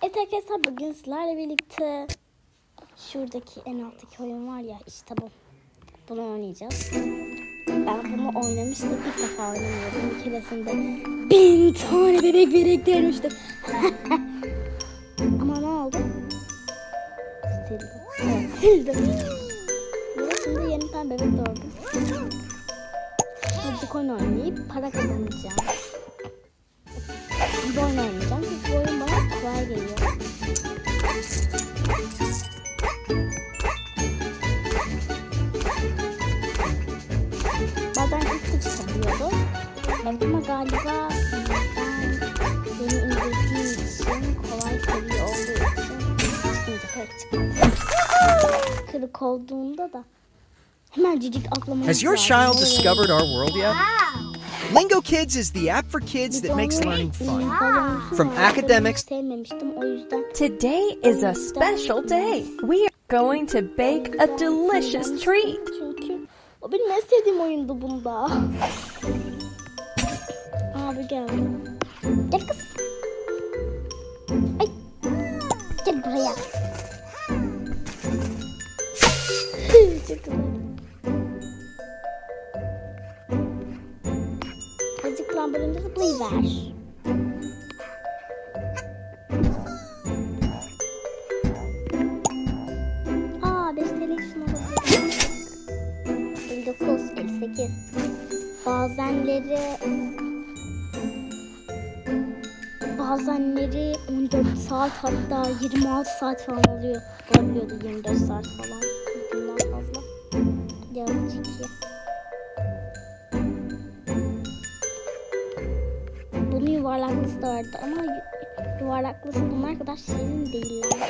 Evet arkadaşlar, bugün sizlerle birlikte şuradaki en alttaki oyun var ya, işte bu. Bunu oynayacağız. Ben bunu oynamıştım, ilk defa oynamıyordum. Bir keresinde 1000 tane bebek biriktirmiştim. Ama ne oldu? Sildim. Evet, sildim. Burada şimdi yeniden bebek doğurdum. Şimdi oyun oynayıp para kazanacağım. Bu oyun oynayacağım. Bu oyun bana kolay geliyor. Bazen hızlı çıkabiliyordu. Evet, ama galiba ben yeni indirdiğim için, kolay seviye olduğu için çıkmayacak. Evet, çıkmayacak. Kırık olduğunda da hemen cicik atlamayı. Has your child discovered our world yet? Lingo Kids is the app for kids that makes learning fun. From academics. Sevmemiştim, o yüzden. Today is a special day. We are going to bake a delicious treat. Çünkü o benim en sevdiğim oyundu bunda. Abi geldi. Gel kız. Ay. Gel buraya. Çok güzel. Azıcık lambalarında zıplayıver. Aa, 5 TL şuna bakıyorum. 59, 58. Bazenleri 14 saat, hatta 26 saat falan oluyor. Olabiliyordu 24 saat falan. Bundan fazla. Yazıcık ya. Bunun yuvarlaklısı da vardı ama yuvarlaklısı bunlar kadar şirin değiller.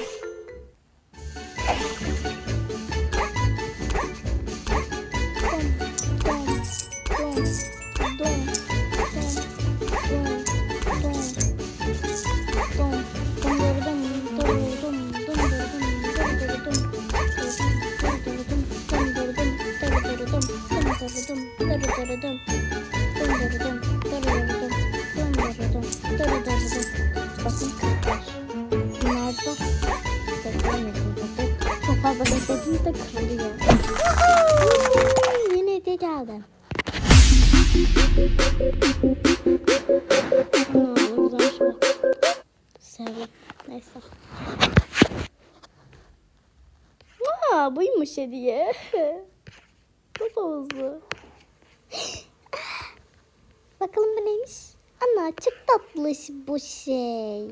Bakın kırıklar. Bunlarda beklemedim. Çok fazla beklediğimde kırılıyor. Yeni hediye geldi. Güzelmiş bu. Sevdim. Neyse. Buymuş hediye. Çok hızlı. Bakalım bu neymiş? Ana, çok tatlış bu şey.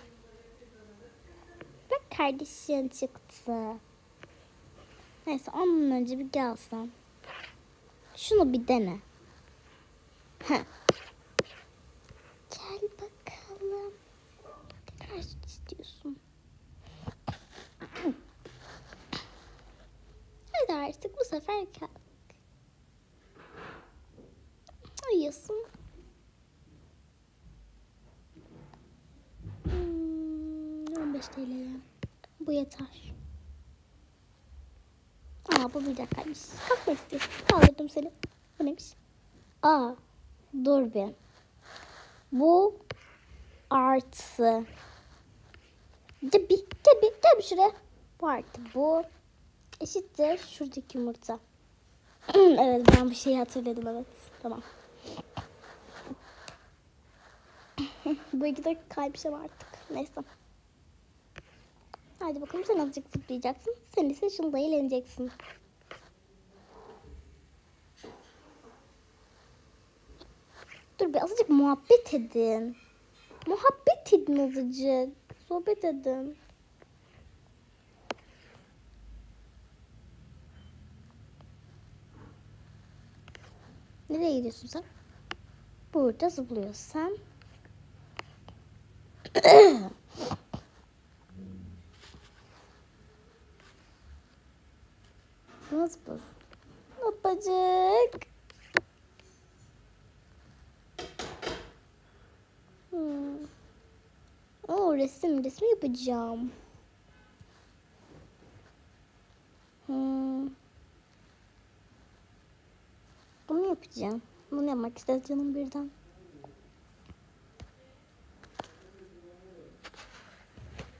Bak, kardeşin çıktı. Neyse, ondan önce bir gelsen. Şunu bir dene. Heh. Gel bakalım. Tekrar süt istiyorsun. Hadi artık bu sefer kalk. Uyuyorsun. 15 TL'ye. Bu yeter. Bu bir dakikaymış. Kalkmak istiyorsun. Kaldırdım seni. Bu neymiş? Dur bir. Bu artı. Gel bir şuraya. Bu artı bu. Eşittir şuradaki yumurta. Evet, ben bir şey hatırladım, evet. Tamam. Bu 2 dakika kaymışım artık. Neyse. Hadi bakalım, sen azıcık zıplayacaksın. Sen ise şunda eğleneceksin. Dur bir, azıcık muhabbet edin. Muhabbet edin azıcık. Sohbet edin. Nereye gidiyorsun sen? Burada zıplıyorsun. Nasıl bu? Hopacık. Resim yapacağım. Bunu yapacağım. Bunu yapmak istedi canım birden.